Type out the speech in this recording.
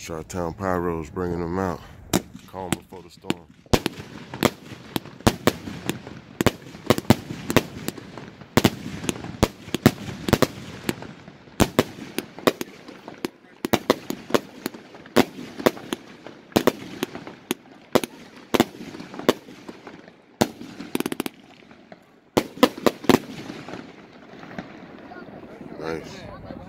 Chi-Town Pyros bringing them out. Calm before the storm. Nice.